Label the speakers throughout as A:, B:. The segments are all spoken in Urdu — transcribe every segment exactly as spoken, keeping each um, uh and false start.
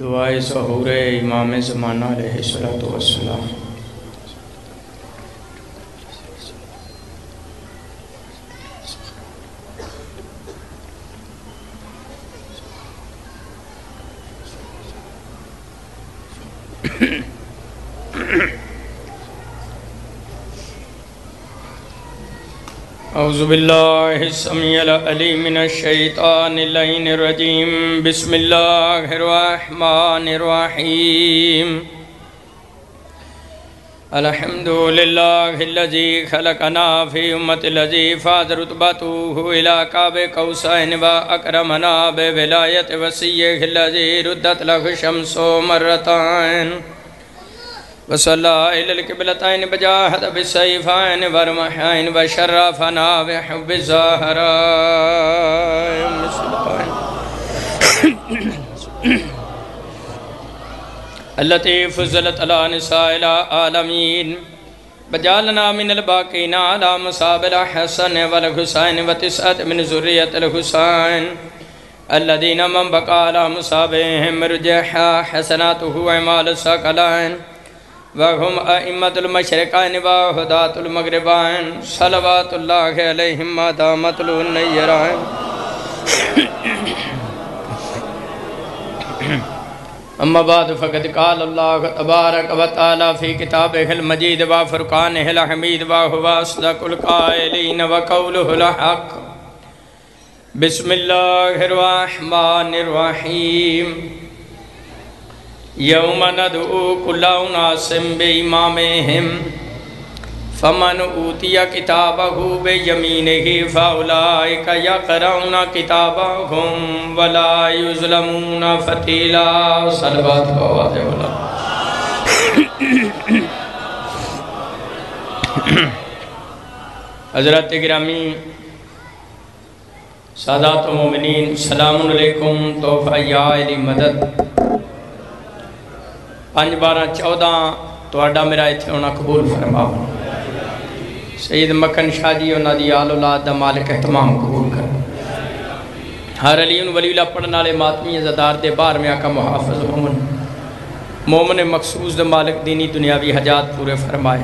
A: دعائے سحور امام زمانہ علیہ الصلوۃ والسلام۔ اعوذ باللہ السمیع العلیم من الشیطان اللعین الرجیم، بسم اللہ الرحمن الرحیم۔ الحمدللہ الذی خلقنا فی امت الذی فاز رتبتہ الی قاب قوسین و اکرمنا بولایت وسیعہ الذی ردت لہ الشمس مرتین وصلی الی القبلتین بجاہد بالسیفین ورمحین وشرفنا بحب الزہراء التي فضلت على نساء العالمین بجعلنا من الباقین على مصاب الحسن والحسین وتسعت من ذریت الحسین الذین من بقى على مصابهم رجح حسناته اعمال الثقلین وَهُمْ أَئِمَّةُ الْمَشْرِقَيْنِ وَهُدَاةُ الْمَغْرِبَيْنِ صلوات اللہ علیہم ما دامت النیرائن۔ اما بعد فقد قال اللہ تبارک و تعالی فی کتابہ المجید وفرقانہ الحمید وَهُوَ أَصْدَقُ الْقَائِلِينَ وَقَوْلُهُ الْحَقُّ۔ بسم اللہ الرحمن الرحیم۔ یوم ندعو کل اناس بامامہم فمن اوتی کتابہ بیمینہ فاولئک یقرؤون کتابہم ولا یظلمون فتیلا۔ صلوات بآواز بلند۔ حضرات گرامی، سادات و مومنین، السلام علیکم۔ تحفہ یا علی مدد پانچ بارہ چودہ توڑا میرا اتھے ہونا قبول فرماؤ۔ سید مکن شاہ جی انہا دی آل اولاد دا مالک احتمام قبول کر۔ ہر علی ان ولی اللہ پڑھنا لے ماتمی زدار دے بار میں آقا محافظ مومن مومن مخصوص دا مالک دینی دنیاوی حجات پورے فرمائے۔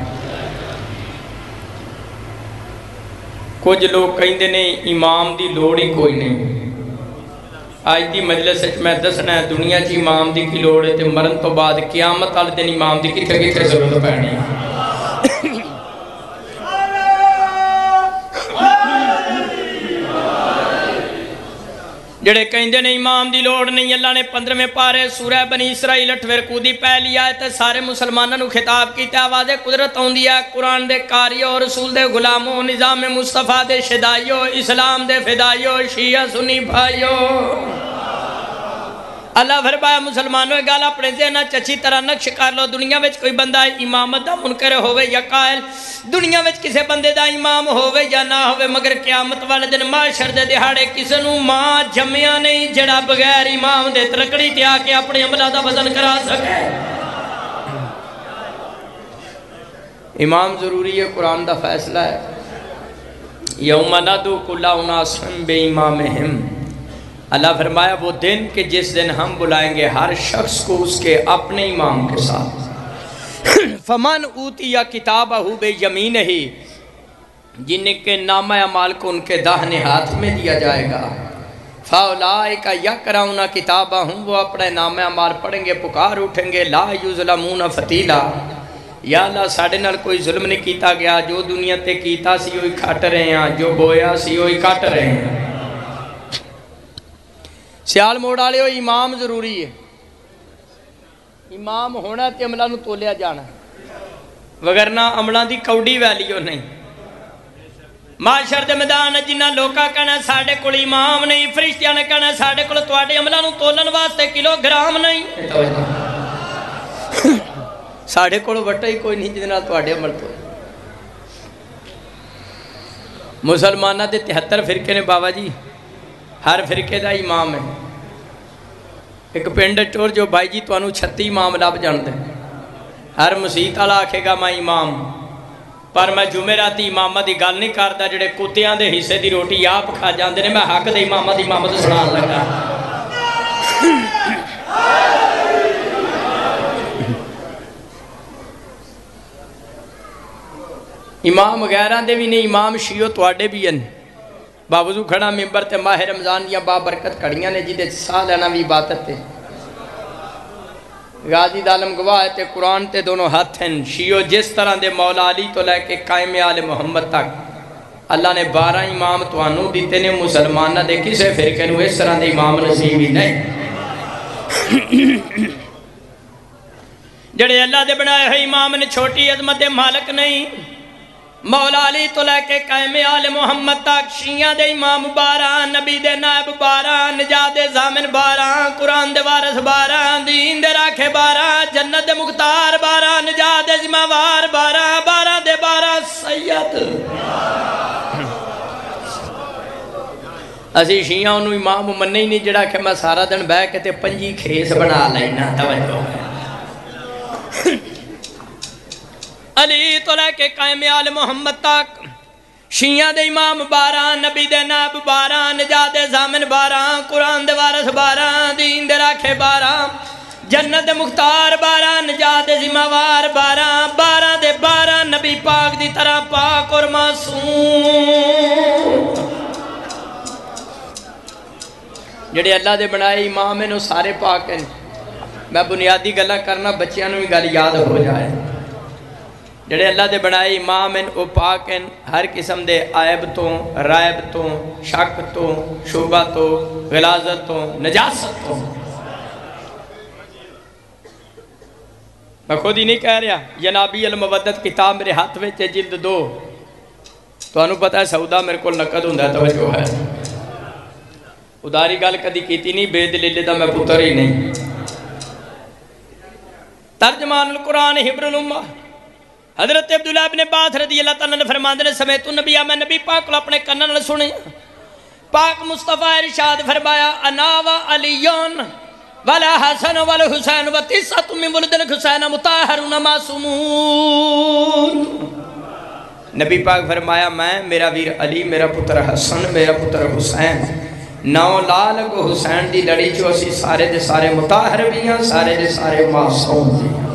A: کچھ لوگ کہیں دے نہیں امام دی لوڑی کوئی نہیں۔ آج دی مجلس میں دسنا ہے دنیا چی امام دی کی لوڑ ہے تے مرن تو بعد قیامت آل دن امام دی کتھے کتھے ضرورت پہنی ہے۔ جڑے کہیں دے نہیں امام دی لوڑ نہیں، اللہ نے پندرہ میں پارے سورہ بنی اسرائیل اٹھویر کودی پہلی آئے تے سارے مسلمانوں خطاب کی تے آواز قدرت ہوں دیا قرآن دے کاریوں رسول دے غلاموں نظام مصطفیٰ دے شدائیوں اسلام دے فدائیوں شیعہ سنی بھائیوں۔ اللہ فرمایا مسلمانوں گالا اپنے ذہنہ چچی طرح نقش کر لو۔ دنیا وچ کوئی بندہ امامت دا منکر ہوئے یا قائل، دنیا وچ کسے بندے دا امام ہوئے یا نہ ہوئے، مگر قیامت والے دن معاشر دے دہاڑے کسے نو ماں جمعیاں نہیں جڑا بغیر امام دے ترکڑی تے آکے اپنے عملہ دا وزن کرا سکے۔ امام ضروری ہے، قرآن دا فیصلہ ہے۔ یوم ندعو کل اناس بامامہم۔ اللہ فرمایا وہ دن کہ جس دن ہم بلائیں گے ہر شخص کو اس کے اپنے امام کے ساتھ۔ فمن اوتی کتابہ بیمینہ، جن کے نامہ اعمال کو ان کے داہنے ہاتھ میں دیا جائے گا۔ فاولئک یقرؤون کتابہم، وہ اپنے نامہ اعمال پڑھیں گے، پکار اٹھیں گے، لا یظلمون فتیلا۔ یا اللہ ساڑھے نال کوئی ظلم نہیں کیتا گیا، جو دنیا تے کیتا سی ہوئی کھٹ رہے ہیں، جو بویا سی ہوئی کھٹ رہے ہیں۔ سیال موڑا لے ہو امام ضروری ہے۔ امام ہونا تے عملہ نو تولیا جانا، وگرنہ عملہ دی کوڑی ویلیو نہیں۔ معاشر دے میدان جنہ لوکا کہنا ساڑھے کل امام نہیں، فرشتیاں نے کہنا ساڑھے کل تواڈے عملہ نو تولن واسطے کلو گرام نہیں۔ ساڑھے کل وٹا ہی کوئی نہیں جنہ تواڈے عمل تو۔ مسلمانہ دے تہتر فرقے نے بابا جی، ہر فرقے دا امام ہے۔ ایک پنڈ چور جو بھائی جی تو انو چھتی امام لاب جاندے، ہر مسیحت اللہ آکھے گا میں امام، پر میں جمعراتی امامت دی گل نہیں کرتا، جڑے کتیاں دے حصے دی روٹی آپ کھا جاندے نے، میں حق دے امامت امامت سنان لگا۔ امام غیران دے بھی نہیں، امام شیعو تواڈے بھی ہیں۔ باوضو کھڑا ممبر تے ماہ رمضان یا بابرکت کھڑیاں نے جیدے ساہ لینا بھی عبادت تے غازی دالم گواہ تے قرآن تے دونوں ہاتھ ہیں۔ شیعو جس طرح دے مولا علی تو لے کے قائم آل محمد تک اللہ نے بارہ امام تو انو دیتے نے، مسلمانہ دے کسے فرقے نو اس طرح دے امام نصیب ہی نہیں جڑے اللہ دے بنائے ہوئے امام نے چھوٹی عظمت مالک نہیں۔ مولا علی تو لے کے قائم آل محمد تک شیعہ دے امام بارہ، نبی دے نائب بارہ، نجات دے ضامن بارہ، قرآن دے وارث بارہ، دین دے راکھے بارہ، جنت دے مختار بارہ، نجات دے ذمہ وار بارہ، بارہ دے بارہ سید۔ اسی شیعہ انہوں امام مننے ہی نہیں جڑا کہ میں سارا دن بہ کے تے پنجی کھیس بنا لینا توجہ ہے۔ علی تو لے کے قائم آل محمد تک شیعہ دے امام بارہ، نبی دے نائب بارہ، نجات دے ضامن بارہ، قرآن دے وارث بارہ، دین دے راکھے بارہ، جنت دے مختار بارہ، نجات دے ذمہ وار بارہ، بارہ دے بارہ نبی پاک دی طرح پاک اور معصوم جڑے اللہ دے بنائے امام ہیں وہ سارے پاک ہیں۔ میں بنیادی گلہ کرنا بچیاں نو بھی گل یاد ہو جائے۔ جڑے اللہ دے بنائے امام ہیں وہ پاک ہیں ہر قسم دے عیب تو، رائب تو، شک تو، شعبہ تو، غلاظت تو، نجاست تو۔ میں خود ہی نہیں کہہ رہا، ینابی المودت کتاب میرے ہاتھ میں جلد دو تو انہوں پتہ ہے سعودہ میرے کو نقد ہوں ہے توجہ ہے۔ اداری گال کدی کیتی نہیں، بے دلیلے دا میں پتر ہی نہیں۔ ترجمان القرآن حبر الامہ حضرت عبداللہ ابن عباس رضی اللہ تعالیٰ نے فرماندے نے سمیت النبی میں نبی پاک کو اپنے کنن نے سنے پاک مصطفیٰ ارشاد فرمایا انا و علیون ولا حسن ولا حسین و تیسات من ولد الحسین مطاہرون معصومون۔ نبی پاک فرمایا میں میرا ویر علی، میرا پتر حسن، میرا پتر حسین، نو لال کو حسین دی لڑی جو اسی سارے دے سارے مطاہر بھی ہیں، سارے دے سارے معصوم بھی ہیں۔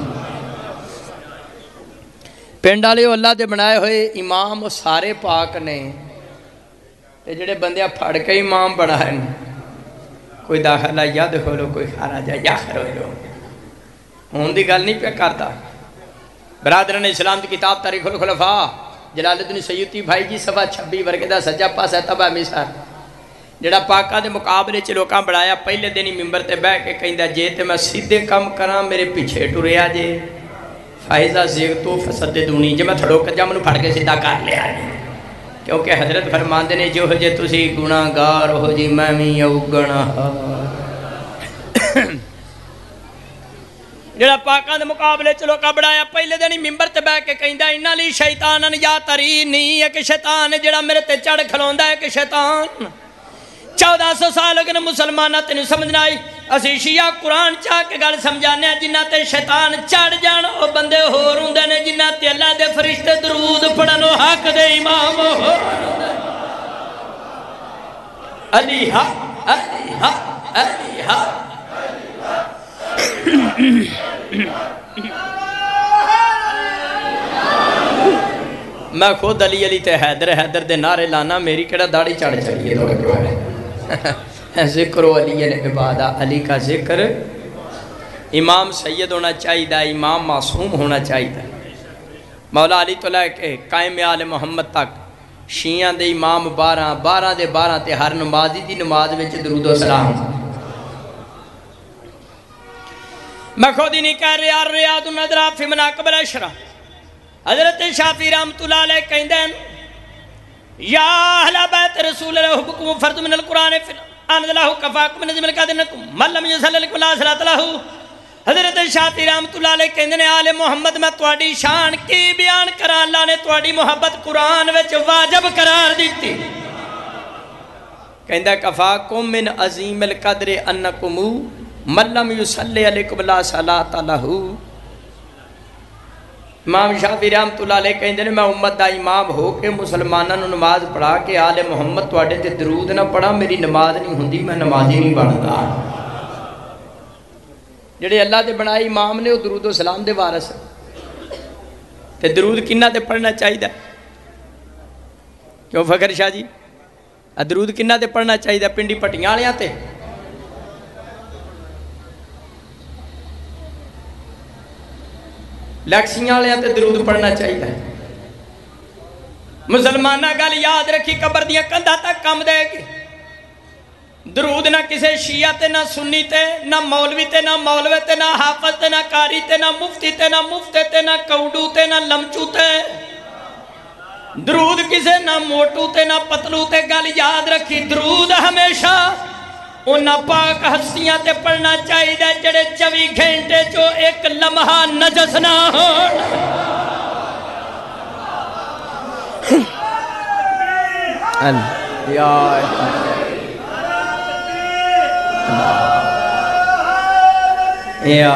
A: پینڈالے اللہ دے بنائے ہوئے امام سارے پاک نے تے جڑے بندیاں پھڑ کے امام بنائے کوئی داخلہ یا دخلو کوئی خارجہ یا خرجو ہون دی گل نہیں پہ کرتا۔ برادران اسلام دی کتاب تاریخ الخلفاء جلال الدین سیوطی بھائی جی صفحہ چھبی ورگے دا سجا پاس ہے تبا مثال جڑا پاکا دے مقابلے چ لوکاں بڑھایا پہلے دن ہی ممبر تے بیٹھ کے کہندا جے تے میں سیدھے کم کراں میرے پیچھے ٹریا جے فائزہ زیغتو فسددونی جے میں تھڑو کجا منو پھڑ کے سیدھا کر لیا کیونکہ حضرت فرماندے نے جو جے تسی گناہ گار ہو جی میں بھی او گناہ جڑا پاکاں دے مقابلے چلو کا بڑھایا پہلے دن ہی ممبر تے بیٹھ کے کہندا انہا لی شیطانن یا ترینی ایک شیطان جڑا میرے تے چڑھ کھلوندا ہے کہ شیطان چودہ سو سال اگر مسلمانہ تینو سمجھنا آئی اسی شیعہ قرآن چاہ کے گل سمجھانے ہیں جنہ تے شیطان چڑھ جان او بندے ہو روندے نے جنہ تے اللہ دے فرشتے درود پڑھنو حق دے امام ہو علی حق علی حق علی حق میں خود علی علی تے حیدر حیدر دے نعرے لانا میری کڑا داڑھی چڑھ چڑھیے تو کیوں ہے ذکر و علی عبادہ علی کا ذکر امام سید ہونا چاہیے امام معصوم ہونا چاہیے مولا علی تو لے کے قائم آل محمد تک شیعہ دے امام بارہ بارہ دے بارہ تے ہر نمازی دی نماز میں درود و سلام میں خود ہی نہیں کہہ رہا ریاض النظرہ فی مناقب الاشرا حضرت شافعی رحمت اللہ علیہ کہیں دیں یا اہل بیت رسول اللہ حبکم فرد من القرآن انزلہ کفاکم من نظم القادنکم من لم یصلی لکم لا صلاۃ لہو حضرت شافعی رحمت اللہ علیہ کہیں دیں آل محمد میں تواڈی شان کی بیان کرا اللہ نے تواڈی محبت قرآن وچ واجب قرار دیتی کہیں دیں کفاکم من عظیم القدر انکم من لم یصلی علیکم لا صلاۃ لہو امام شافعی رحمت اللہ علیہ کہیں دے میں امت دا امام ہو کے مسلمانوں نے نماز پڑھا کے آل محمد تواڈے تے درود نہ پڑھا میری نماز نہیں ہوندی میں نمازی نہیں بندا جڑے اللہ دے بنائے امام نے وہ درود و سلام دے وارث تے درود کنہ تے پڑھنا چاہیے کیوں فخر شاہ جی درود کنہ تے پڑھنا چاہیے پنڈی پٹیاں والیاں تے لیکسیاں والیاں تے درود پڑھنا چاہیے مسلمانہ گل یاد رکھی قبر دیاں کندھاں تک کم دے گی درود نہ کسے شیعہ تے نہ سنی تے نہ مولوی تے نہ مولوی تے نہ حافظ تے نہ قاری تے نہ مفتی تے نہ مفتے تے نہ کوڈو تے نہ لمچو تے درود کسے نہ موٹو تے نہ پتلو تے گل یاد رکھی درود ہمیشہ انہاں پاک ہستیاں تے پڑھنا چاہیے جڑے چوی گھنٹے جو ایک لمحہ نجس نہ ہون یا یا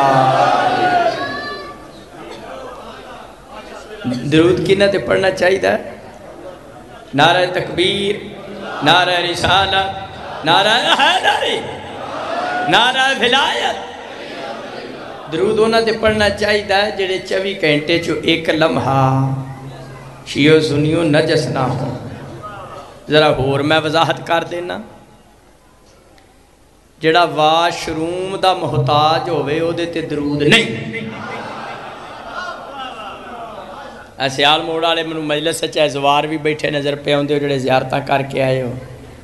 A: درود کنہ تے پڑھنا چاہیے نعرہ تکبیر نعرہ رسالت نعرہ حیدری نعرہ ولایت درود انہاں تے پڑھنا چاہیے جڑے چوی گھنٹے چو ایک لمحہ شیعہ سنیوں نجس نہ ہوں ذرا ہور میں وضاحت کر دینا جڑا واش روم دا محتاج ہوئے او دے تے درود نہیں سیال موڑ والے منو مجلس سے زوار بھی بیٹھے نظر پہ ہوندے ہو جڑے زیارتاں کر کے آئے ہو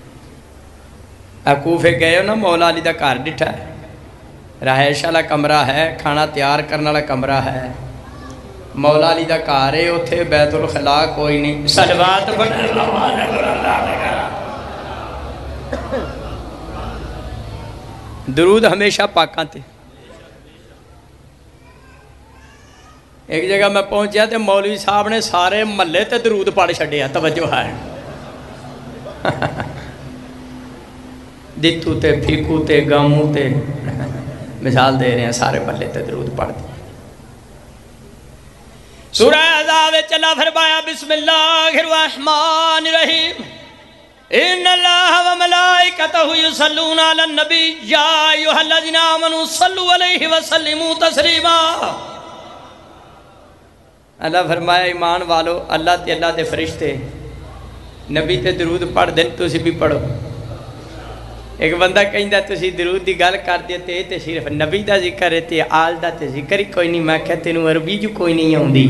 A: کوفے گئے ہو نا مولا علی دا گھر ڈٹھا ہے رہائش والا کمرہ ہے کھانا تیار کرنے والا کمرہ ہے مولا علی دا گھر ہے اوتھے بیت الخلا کوئی نہیں صلوات درود ہمیشہ پاکاں تے ایک جگہ میں پہنچیا تے مولوی صاحب نے سارے محلے تے درود پڑھ چھڈیا توجہ ہے دتو تے پھیکو تے گامو تے مثال دے رہے ہیں سارے محلے تے درود پڑھ دی سورہ احزاب چلا فرمایا بسم اللہ الرحمن الرحیم ان اللہ و ملائکتہ یصلون علی النبی یا ایھا الذین آمنوا صلوا علیہ وسلموا تسلیما اللہ فرمایا ایمان والو اللہ تے اللہ دے فرشتے نبی تے درود پڑھ دیں تسی بھی پڑھو ایک بندہ کہندہ تسی درود دی گل کر دیتے تے صرف نبی دا ذکر ہے تے آل دا تے ذکر ہی کوئی نہیں میں کہتے نو عربی جو کوئی نہیں ہوندی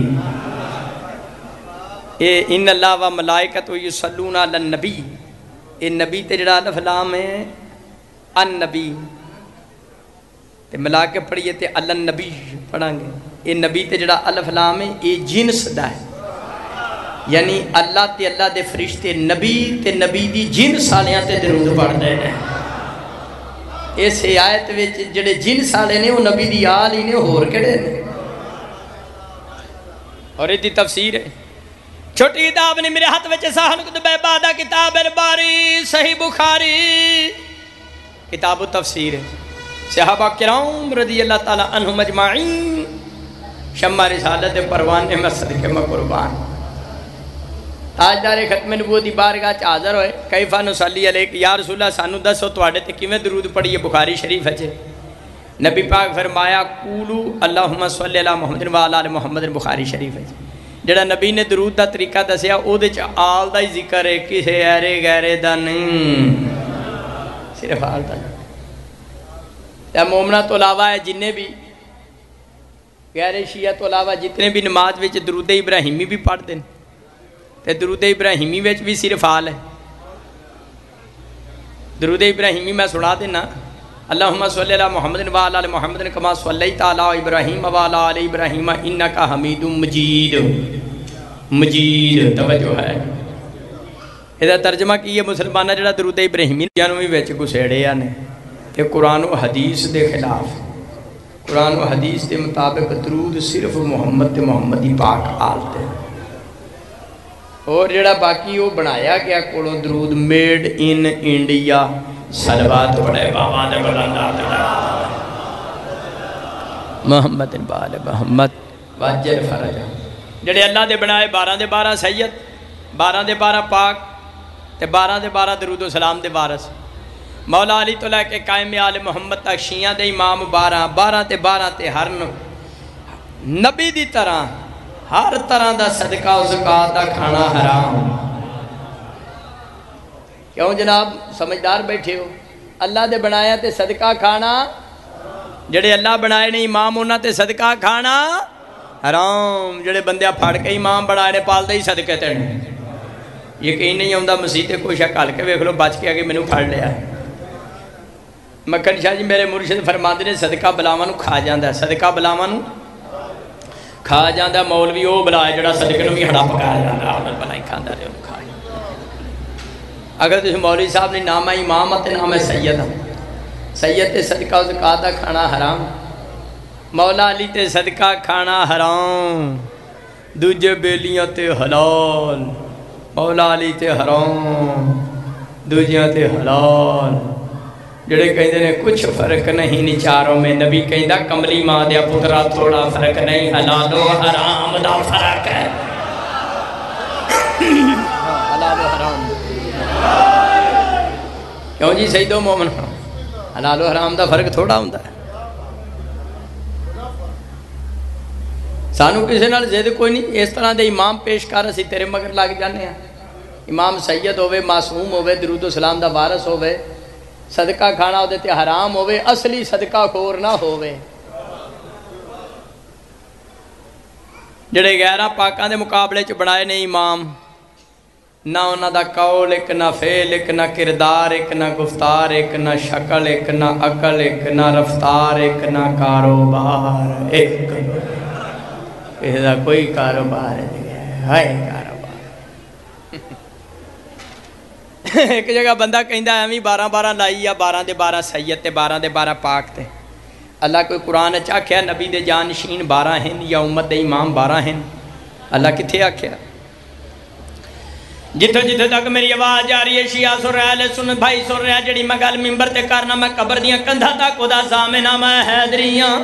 A: اے ان اللہ و ملائکۃ یصلون علی النبی اے نبی تے جڑا الف لام ہے النبی تے ملا کے پڑھیے تے علی النبی پڑھاں گے اے نبی تے جڑا الف لام ہے اے جنس دا ہے یعنی اللہ تے اللہ دے فرشتے نبی تے نبی دی جنس والیاں تے درود پڑھ دے ہیں اس آیت وچ جڑے جنس والے نے وہ نبی دی آل ہی نے ہور کڑے نے اور یہ دی تفسیر ہے چھوٹی کتاب نے میرے ہاتھ وچ صحن کتب عبادہ کتاب الباری صحیح بخاری کتاب التفسیر ہے صحابہ کرام رضی اللہ تعالی عنہم اجمعین شمع رسالت پروان میں صدقے میں قربان تاجدار ختم نبوت بارگاہ چ حاضر ہوئے کیفا نصلی علیک یا رسول اللہ سانو دسو تواڈے تے کیویں درود پڑھیے بخاری شریف ہے نبی پاک فرمایا قولو اللہم صلی علی محمد و علی محمد بخاری شریف ہے جڑا نبی نے درود دا طریقہ دسیا او دے چ آل دا ہی ذکر ہے کسے ایرے غیرے دا نہیں صرف آل دا تے مومنہ تو علاوہ ہے جننے بھی غیر شیعہ تو علاوہ جتنے بھی نماز وچ درود ابراہیمی بھی پڑھ دیں تے درود ابراہیمی وچ بھی صرف آل ہے درود ابراہیمی میں سنا دینا اللہم صلی اللہ محمد و علی محمد کما صلیت علی ابراہیم و علی آل ابراہیم انکا حمید مجید مجید توجہ ہے یہ ترجمہ کی ہے مسلمانہ جڑا درود ابراہیمی جانوی وچ گسیڑے نے تے قرآن و حدیث دے خلاف قرآن و حدیث دے مطابق درود صرف محمد تے محمدی پاک آل تے اور جڑا باقی وہ بنایا گیا کولو درود میڈ ان انڈیا صلوات پڑھے بابا دے بلندات محمد بال محمد واجر فرج جڑے اللہ دے بنائے بارہ دے بارہ سید بارہ دے بارہ پاک تے بارہ دے بارہ درود و سلام دے وارث مولا علی تو لے کے قائم آل محمد تک شیعہ دے امام بارہ بارہ تے بارہ تے ہر نبی دی طرح ہر طرح دا صدقہ و زکاة دا کھانا حرام کیوں جناب سمجھدار بیٹھے ہو؟ اللہ دے بنایا تے صدقہ کھانا، جڑے اللہ بنائے نے امام انہاں تے صدقہ کھانا حرام، جڑے بندے پھڑ کے امام بنائے نے پال دے ہی صدقے تے یقین نہیں آتا مسیح تے کوئی شک ہل کے ویکھ لو بچ کے آگے مینوں پھڑ لیا ہے۔ مکھن شاہ جی میرے مرشد فرماندے نے صدقہ بلاواں نو کھا جاندا ہے، صدقہ بلاواں نو کھا جاندا ہے۔ مولوی او بلا ہے جڑا صدقے نو بھی ہڑا پکا جاندا ہے، بلائی کھاندا رہے اونوں کھا۔ اگر تسی مولوی صاحب نے نام ہے امام تے نام ہے سید، سید تے صدقہ و زکات دا کھانا حرام، مولا علی تے صدقہ کھانا حرام، دوجے بیلیاں تے حلال، مولا علی تے حرام، دوجیاں تے حلال۔ جڑے کہندے نے کچھ فرق نہیں نی چاروں میں، نبی کہندا کملی ماں دیا پترا تھوڑا فرق نہیں، حلال و حرام دا فرق ہے، حلال و حرام۔ کیوں جی سید و مومن، حلال و حرام دا فرق تھوڑا ہوندا ہے۔ سانو کسی نال زید کوئی نہیں، اس طرح دے امام پیش کر اسی تیرے مگر لگ جانے ہیں۔ امام سید ہوئے، معصوم ہوئے، درود و سلام دا وارث ہوئے، صدقہ کھانا ہوتے تے حرام ہوئے، اصلی صدقہ خور نہ ہوئے۔ جڑے غیرہ پاکاں دے مقابلے چ بنائے نے امام، نہ انہاں دا قول ایک، نہ فعل ایک، نہ کردار ایک، نہ گفتار ایک، نہ شکل ایک، نہ عقل ایک، نہ رفتار ایک، نہ کاروبار ایک۔ اس دا کوئی کاروبار نہیں ہے، کاروبار ایک جگہ بندہ کہندا ہے ہمیں بارہ بارہ لائی یا بارہ دے بارہ سید تے بارہ دے بارہ پاک تے۔ اللہ کوئی قرآن اچھا آکھیا نبی دے جانشین بارہ ہیں یا امت دے امام بارہ ہیں؟ اللہ کتھے آکھیا؟ جتھے جتھے تک میری آواز جا رہی ہے شیعہ سن رہا ہے، سن بھائی سن رہا ہے، جڑی میں گل ممبر تے کرنا میں قبر دیاں کندھا تک خدا زامنہ میں حیدریاں۔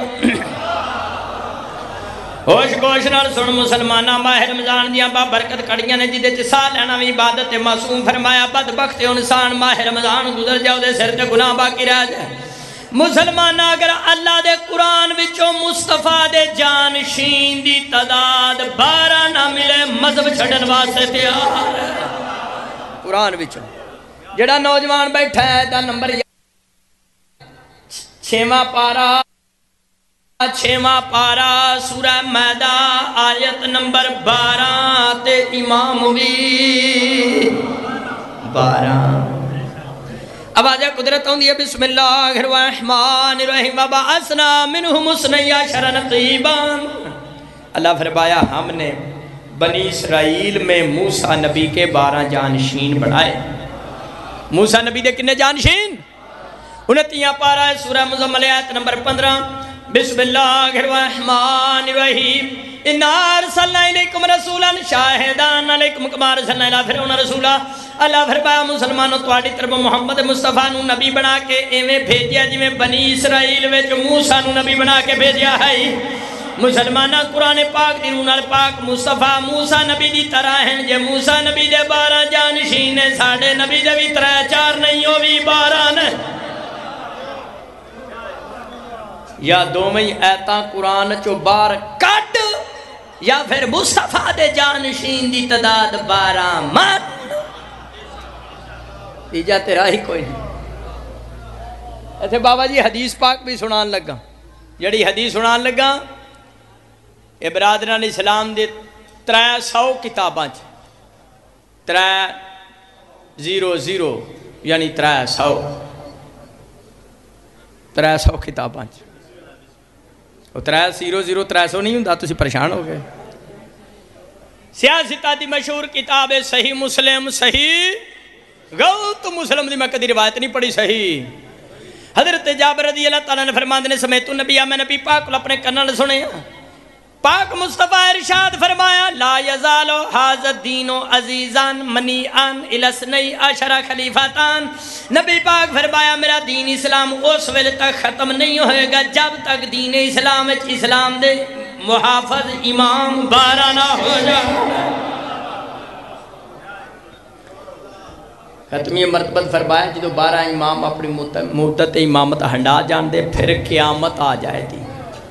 A: ہوش گوش نال سن مسلمانہ ماہ رمضان دیاں با برکت کڑیاں نے جدے چ سا لینا بھی عبادت معصوم فرمایا، بدبخت انسان ماہ رمضان گزر جاؤ دے سر تے گناہ باقی رہ جائے۔ مسلمانہ اگر اللہ دے قرآن وچوں مصطفیٰ دے جانشین دی تعداد بارہ نہ ملے مذہب چھڑن واسطے تیار ہے۔ قرآن وچوں جڑا نوجوان بیٹھا ہے دا نمبر چھواں پارہ چھواں پارہ سورہ میدہ آیت نمبر بارہ تے امام وی بارہ۔ آواز قدرت ہوندی ہے بسم اللہ الرحمن الرحیم وبعثنا منہم اثنی عشر نقیبا۔ اللہ فرمایا ہم نے بنی اسرائیل میں موسیٰ نبی کے بارہ جانشین بڑھائے۔ موسیٰ نبی دے کنے جانشین؟ انتیاں پارہ ہے سورہ مزمل آیت نمبر پندرہ بسم اللہ الرحمن الرحیم اِنَّا أَرْسَلْنَا إِلَيْكُمْ رَسُولًا شَاهِدًا عَلَيْكُمْ كَمَا أَرْسَلْنَا إِلَىٰ فِرْعَوْنَ رَسُولًا۔ اللہ فرمایا مسلمانوں تواڈی طرف محمد مصطفیٰ نو نبی بنا کے ایویں بھیجیا جویں بنی اسرائیل وچ موسیٰ نو نبی بنا کے بھیجیا ہے۔ مسلمانہ قرآن پاک دی روح نال پاک مصطفیٰ موسیٰ نبی دی طرح ہیں، جے موسیٰ نبی دے بارہ جانشین نے ساڑھے نبی دے بھی ترے چار نہیں ہو بھی بارہ نے۔ یا دوویں ایتاں قرآن چو بار کٹ یا پھر مصطفیٰ دے جانشین دی تعداد بارہ من، تیجا تیرا ہی کوئی نہیں۔ ایتھے بابا جی حدیث پاک بھی سنان لگا، جڑی حدیث سنان لگا اے برادران اسلام دے ترے سو کتاباں چ ترے زیرو زیرو یعنی ترے سو ترے سو کتاباں چ وہ ترے زیرو زیرو ترے سو نہیں ہوں تسی پریشان ہو گئے۔ سیاستہ دی مشہور کتاب ہے صحیح مسلم، صحیح غلط مسلم دی میں کدی روایت نہیں پڑھی صحیح۔ حضرت جابر رضی اللہ تعالیٰ نے فرماندے نے سمیت نبی میں نبی پاک کو اپنے کنال سنے پاک مصطفیٰ ارشاد فرمایا لا یزالو حاض الدین عزیزان منیعان الاسنی عشر خلیفتان۔ نبی پاک فرمایا میرا دین اسلام اس ویلے تک ختم نہیں ہوئے گا جب تک دین اسلام اسلام دے محافظ امام بارہ نہ ہو جائے۔ ختمی مرتبت فرمایا جدو بارہ امام اپنی مدت امامت ہنڈا جان دے پھر قیامت آ جائے دی۔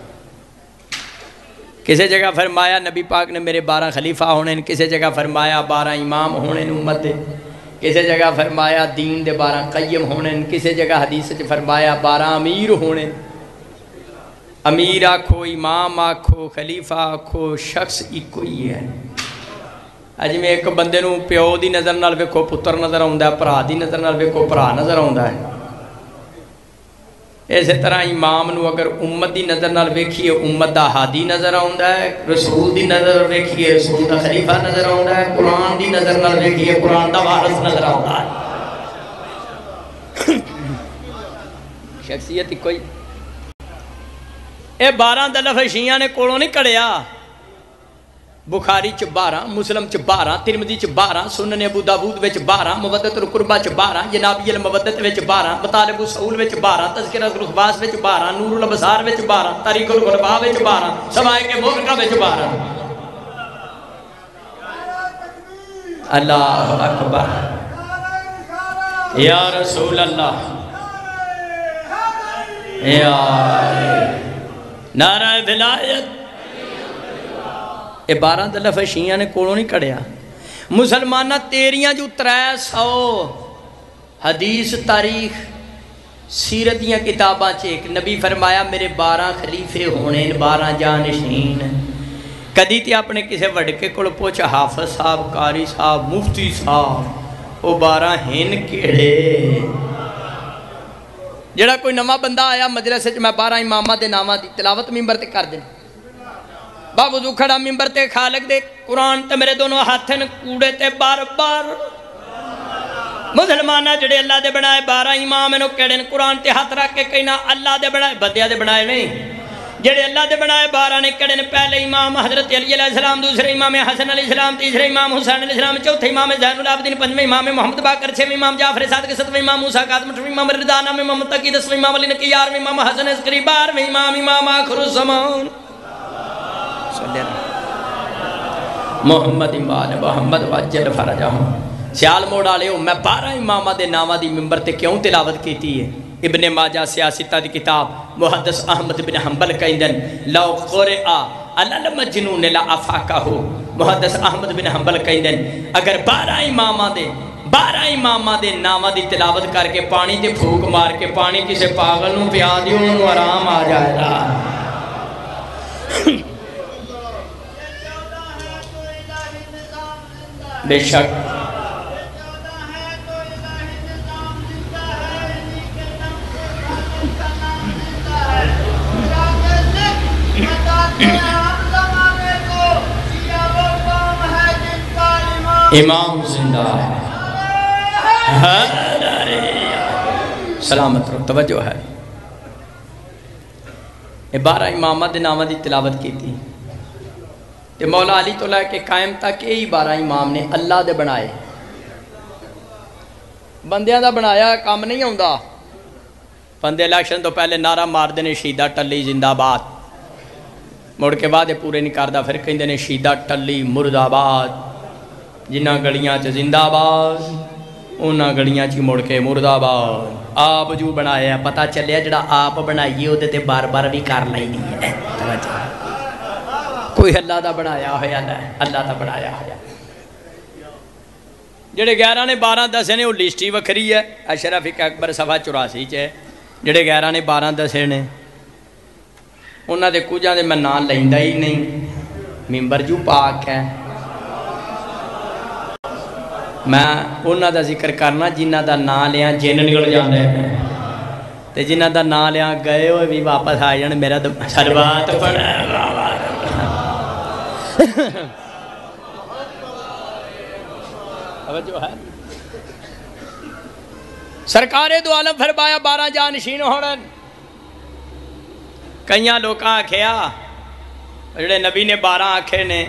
A: کسی جگہ فرمایا نبی پاک نے میرے بارہ خلیفہ ہونے، کسی جگہ فرمایا بارہ امام ہونے امت دے، کسی جگہ فرمایا دین دے بارہ قیم ہونے، کسی جگہ حدیث چ فرمایا بارہ امیر ہونے۔ امیر آکھو، امام آکھو، خلیفہ آکھو، شخص ایک ہی ہے۔ اج میں ایک بندے نو پیو دی نظر نال ویکھو پتر نظر آوندا ہے، بھرا دی نظر نال ویکھو بھرا نظر آوندا ہے۔ اسی طرح امام نو اگر امت دی نظر نال ویکھیے امت دا ہادی نظر آوندا ہے، رسول دی نظر ویکھیے رسول دا خلیفہ نظر آوندا ہے، قرآن دی نظر نال ویکھیے قرآن دا وارث نظر آوندا ہے۔ شخصیت کوئی اے بارہ دا لفظ شیعہ نے کولوں نہیں کڑیا۔ بخاری چ بارہ، مسلم چ بارہ، ترمذی چ بارہ، سنن ابو داؤد وچ بارہ، مودۃ القربہ چ بارہ، جنابی المودۃ وچ بارہ، مطالب الصول وچ بارہ، تذکرۃ الخواص وچ بارہ، نور الابصار وچ بارہ، تاریخ الغرباء وچ بارہ، سوائے کے مورکہ وچ بارہ۔ اللہ اکبر یا رسول اللہ یا نعرہ ولایت۔ اے بارہ دا لفظ شیعہ نے کولوں نہیں کڑیا۔ مسلمانہ تیریاں جو ترائے سو حدیث تاریخ سیرتیاں کتاباں چیک نبی فرمایا میرے بارہ خلیفے ہونے بارہ جانشین۔ کدی تے اپنے کسے وڈکے کول پوچھ حافظ صاحب، قاری صاحب، مفتی صاحب وہ بارہ ہن کیڑے؟ جڑا کوئی نواں بندہ آیا مجلس وچ میں بارہ امامہ دے نامہ دی تلاوت ممبر تے کر دیں، بابو جو کھڑا ممبر تے خالق دے قرآن تے میرے دونوں ہاتھن کوڑے تے بار بار مسلمانہ جڑے اللہ دے بنائے بارہ امام انہوں کہڑے قرآن تے ہاتھ رکھ کے کہنا اللہ دے بنائے بدیہ دے بنائے نہیں جڑے اللہ دے بنائے بارہ نے کہڑے پہلے امام حضرت علی علیہ السلام، دوسرے امام حسن علیہ السلام، تیسرے امام حسین علیہ السلام، چوتھے امام زین العابدین، پنجویں امام محمد باقر، چھویں امام جعفر صادق، ستویں امام موسیٰ کاظم، آٹھویں امام رضا، نویں امام متقی، دسویں امام علی نقی، گیارہویں امام حسن عسکری، بارہویں امام امام آخر الزمان محمد امام محمد وجل فرجہم۔ سیال موڑ آلے ہو میں بارہ امامہ دے نامہ دی ممبر تے کیوں تلاوت کیتی ہے؟ ابن ماجہ سیاستہ دی کتاب محدث احمد بن حنبل کہندن لو قرآ علی المجنون لافاقہو، محدث احمد بن حنبل کہندن اگر بارہ امامہ دے بارہ امامہ دے نامہ دی تلاوت کر کے پانی تے پھوک مار کے پانی کسے پاگل نوں پیا دیو انہوں آرام آ جائے گا۔ بے شک امام زندہ ہے، سلامت رہو، توجہ ہے۔ یہ بارہ امامہ دے نامہ دی تلاوت کی تھی تے مولا علی تو لے کے قائم تک یہی بارہ امام نے اللہ دے بنائے، بندیاں دا بنایا کام نہیں ہوندا۔ بندے الیکشن تو پہلے نعرہ مار دینے شہیدہ ٹلی زندہ باد، مڑ کے بعد پورے نہیں کردہ پھر کہیں دینے شہیدہ ٹلی مرد آباد، جنہ گڑیاں چ زندہ باد انہ گڑیاں چ مڑ کے مرد آباد۔ آپ جو بنایا پتہ چلیا جڑا آپ بنائیے وہ تے بار بار بھی کر لئی نہیں ہے، کوئی اللہ دا بنایا ہویا ہے، اللہ دا بنایا ہویا۔ جڑے گیارہ نے بارہ دسے نے وہ لسٹی وکھری ہے، اشرف اکبر صفحہ چوراسی چ ہے۔ جڑے گیارہ نے بارہ دسے نے انہاں دے کچھاں دے میں نام لیندا ہی نہیں، ممبر جو پاک ہے۔ میں انہاں دا ذکر کرنا جنہ دا نام لیا جن نکل جاندے ہیں تے جنہ دا نام لیا گئے ہوئے بھی واپس آ جان، میرا سلوات پڑھا توجہ ہے۔ سرکار دو عالم فرمایا بارہ جانشین ہوڑن۔ کئیاں لوکاں آکھیا جڑے نبی نے بارہ آکھے نے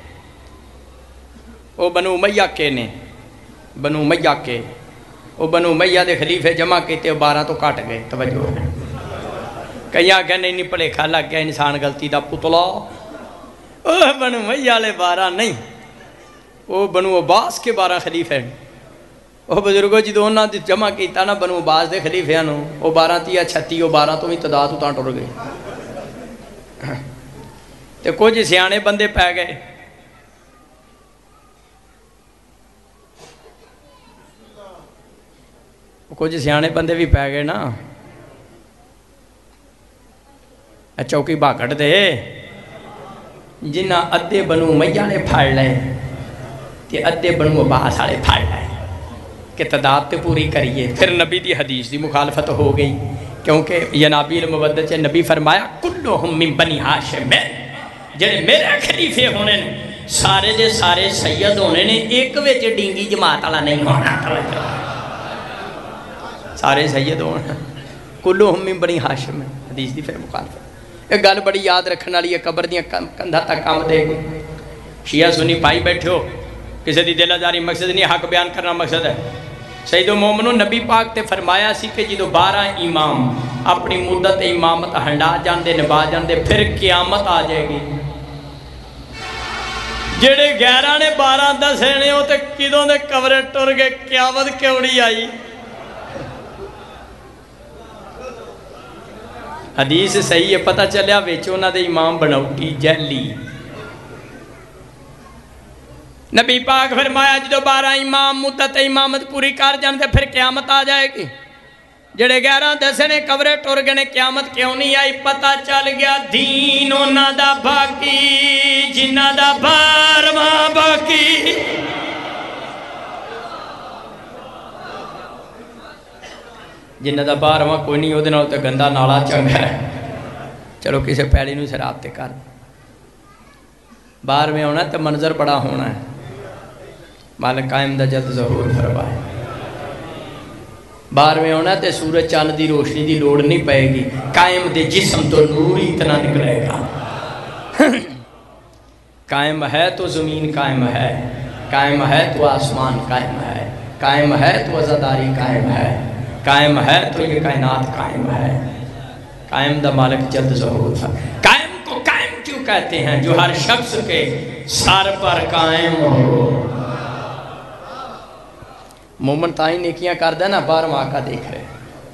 A: وہ بنو امیہ کے نے، بنو امیہ کے وہ بنو امیہ دے خلیفے جمع کیتے بارہ تو کٹ گئے، توجہ ہے۔ کئیاں آکھے نہیں نہیں پڑھے لگ گیا انسان غلطی دا پتلا، وہ بنو امیہ لے بارہ نہیں، وہ بنو عباس کے بارہ خلیفے ہیں۔ وہ بزرگوں جی دو انہاں دی جمع کیتا نا بنو عباس دے خلیفے ہیں، وہ بارہ تیا چھتی وہ بارہ تو بھی تعداد اتاں ٹر گئے تے کچھ سیانے بندے پہ گئے۔ کچھ سیانے بندے بھی پی گئے نا چوکی باکٹ دے جنہ ادھے بنو میاں نے پھاڑ لے تے ادھے بنو عباس والے پھاڑ لے کہ تعداد تے پوری کریے. پھر نبی دی حدیث دی مخالفت ہو گئی کیونکہ ینابی المودت سے نبی فرمایا کلہم من بنی ہاشم، جڑے میرے خلیفے ہونے نے سارے دے سارے سید ہونے نے، ایک وچ ڈینگی جماعت والا نہیں ہونا، سارے سید ہونا. کلہم من بنی ہاشم حدیث دی پھر مخالفت. ایک گل بڑی یاد رکھنے والی ہے، قبر دیاں کندھا تک کام دے گی. شیعہ سنی پائی بیٹھے ہو، کسی دی دل آزاری مقصد نہیں، حق بیان کرنا مقصد ہے. سید و مومنو نبی پاک تے فرمایا سی کہ جدو بارہ امام اپنی مدت امامت ہنڈا جاندے نبا جاندے پھر قیامت آ جائے گی. جڑے گیارہ نے بارہ دسے نے وہ تے کدوں دے کورے ٹر گئے، قیامت کیوں نہیں آئی؟ حدیث صحیح ہے، پتہ چلیا ویچو نہ دے امام بناوٹی جہلی. نبی پاک فرمایا جدو بارہ امام مدت امامت پوری کر جان دے پھر قیامت آ جائے گی. جڑے گیارہ دسے نے کورے ٹر گئے نے، قیامت کیوں نہیں آئی؟ پتہ چل گیا دین انہاں دا باقی، جنہاں دا بارواں باقی. جنہ دا بارواں کوئی نہیں، وہ تو گندا نالا چنگا ہے. چلو کسی پیڑی نو شراب تے کر، بارہویں ہونا تو منظر بڑا ہونا ہے. مالک قائم دا جلد ظہور فرمائے. بارہویں ہونا تے سورج چاند دی روشنی دی لوڑ نہیں پائے گی، قائم دے جسم تو نور ہی اتنا نکلے گا. قائم ہے تو زمین قائم ہے، قائم ہے تو آسمان قائم ہے، قائم ہے تو عزاداری قائم ہے، قائم ہے تو یہ کائنات قائم ہے. قائم دا مالک جلد ظہور تھا. قائم کو قائم کیوں کہتے ہیں؟ جو ہر شخص کے سر پر قائم ہو. مومن تائیں نیکیاں کر دے نا، بارہواں آقا دیکھ رہے.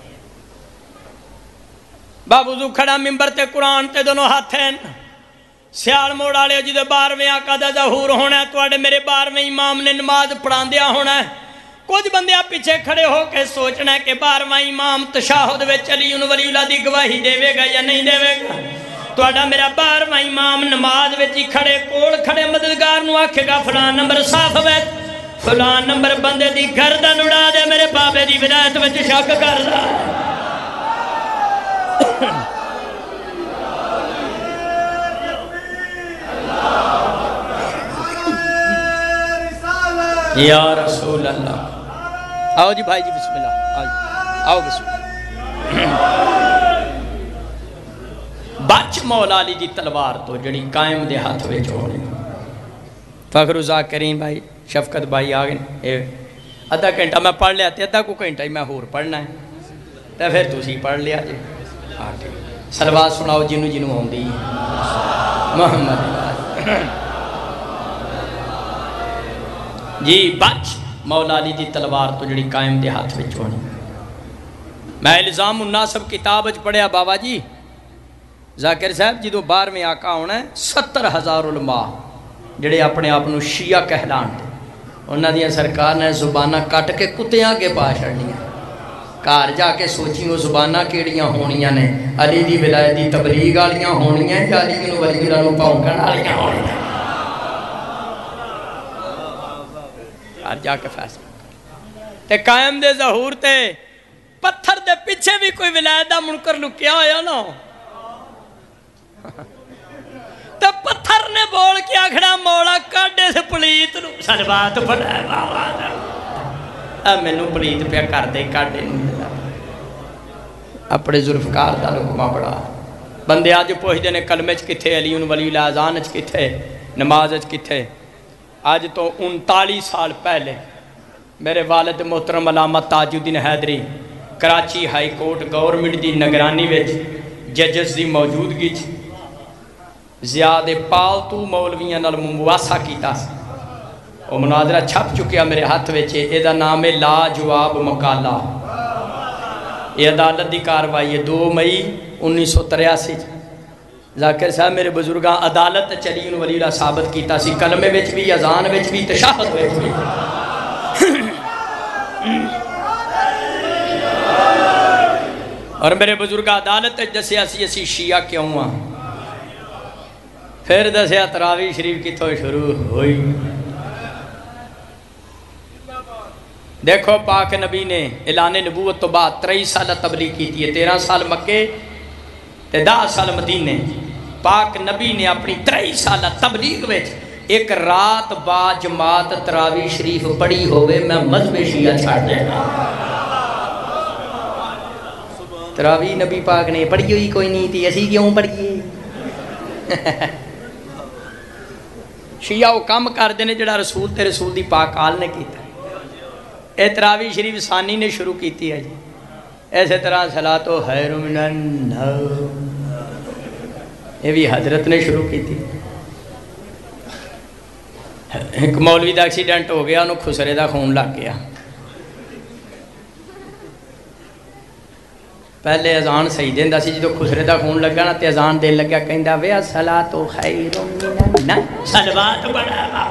A: بابوزو کھڑا ممبر تے قرآن تے دونوں ہاتھ ہیں، سیال موڑ آلے جدے بارہویں آقا دا ظہور ہونا ہے، تو میرے بارہویں امام نے نماز پڑھان دیا ہونا ہے. کچھ بندے آپ پیچھے کھڑے ہو کے سوچنا ہے کہ بارہواں امام تشاہد وچ علی ولی اللہ دی گواہی دے گا یا نہیں دے گا. تو اڈا میرا بارہواں امام نماز وچ ہی کھڑے کول کھڑے مددگار نو آکھے گا فلان نمبر صاف وچ فلان نمبر بندے دی گردن اڑا دے، میرے بابے دی ولایت وچ شک کردا. یا رسول اللہ. آؤ جی بھائی جی بسم اللہ، آؤ, آؤ بسم اللہ. بچ مولا علی دی تلوار تو جڑی قائم دے ہاتھ وچ ہونی. فخر الذاکرین بھائی شفقت بھائی آگئے. ادھا گھنٹہ میں پڑھ لیا تے ادھا کو گھنٹہ ہی میں ہور پڑھنا ہے تے پھر تسی پڑھ لیا جی. صلوات سناؤ جنو جنو ہوندی محمد جی. بچ مولا علی دی تلوار تو جڑی قائم دے ہاتھ وچ ہونی. میں الزام الناسب کتاب وچ پڑھیا بابا جی ذاکر صاحب جدو بارہویں آقا ہونا ہے ستر ہزار علماء جڑے اپنے آپ نو شیعہ کہلان دے، انہاں دیاں سرکار نے زبانہ کٹ کے کتیاں کے پا چھڑنیاں. کار جا کے سوچی وہ زبانہ کیڑیاں ہونیاں نے، علی دی ولایت دی تبلیغ والیاں ہونیاں یا علی نو ولی اللہ نو پاؤنکن والیاں ہونیاں. کار جا کے فیصلہ تے قائم دے ظہور تے پتھر دے پیچھے بھی کوئی ولایت دا منکر لکیا ہویا نا تے پتھر نے بول کے آکھڑا مولا کاڈے سے پلیت نو صلوات پڑھائے بابا اے میں نو پلیت پیا کر دے کاڈے نو. اپنے ذوالفقار دا لکمہ بڑا بندے آج پوچھ دینے کلمے چ کتھے، علی ولی اللہ اذان چ کتھے، نماز چ کتھے. آج تو انتالیس سال پہلے میرے والد محترم علامہ Tajuddin Haidri Karachi high court government دی نگرانی وچ ججز دی موجودگی زیاد پالتو مولویاں نال مواسا کیتا سی. وہ مناظرہ چھپ چکیا میرے ہاتھ وچ، اے دا نام ہے لا جواب مقالہ. یہ عدالت دی کاروائی ہے دو مئی انیس سو تریاسی. ذاکر صاحب میرے بزرگاں عدالت چلی انہوں ولی اللہ ثابت کیتا سی، کلمے وچ بھی، اذان وچ بھی، تشہد وچ بھی. اور میرے بزرگ عدالت دسیا سی اسی شیعہ کیوں ہاں، پھر دسیا تراویح شریف کی تو شروع ہوئی۔ دیکھو پاک نبی نے اعلان نبوت تو بعد تریس سالہ تبلیغ کی تھی، تیرہ سال مکے تے دہ سال مدینے۔ پاک نبی نے اپنی تریس سالہ تبلیغ وچ ایک رات با جماعت تراویح شریف پڑھی ہوئے، میں مذہب شیعہ چھاڑ دینا۔ تراویح نبی پاک نے پڑھی ہوئی کوئی نہیں تھی، اسی کیوں پڑھیے؟ شیعہ وہ کام کر دینے جڑا رسول تے رسول دی پاک آل نے کیتا ہے۔ اے تراویح شریف ثانی نے شروع کیتی ہے جی، ایسے طرح صلاۃ خیر من النوم یہ بھی حضرت نے شروع کی تھی۔ ایک مولوی دا ایکسیڈنٹ ہو گیا، انہوں خسرے دا خون لگ گیا، پہلے اذان صحیح دیندہ سی، جدو خسرے دا خون لگا نا تے اذان دے لگیا کہندہ وے صلاۃ خیر من النوم، صلوات بڑھا